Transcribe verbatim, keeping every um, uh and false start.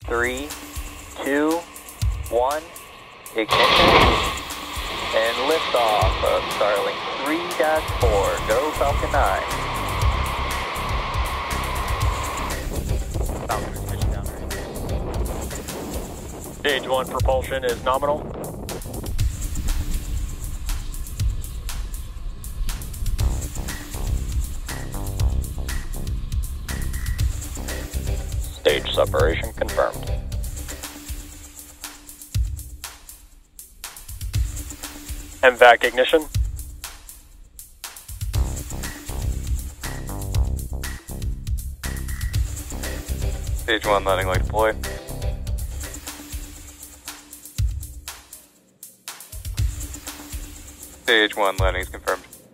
three, two, one, ignition, and liftoff of Starlink three dash four. Go Falcon nine. Falcon is pitching down. Stage one propulsion is nominal. Stage separation confirmed. M VAC ignition. Stage one landing light deployed. Stage one landing is confirmed.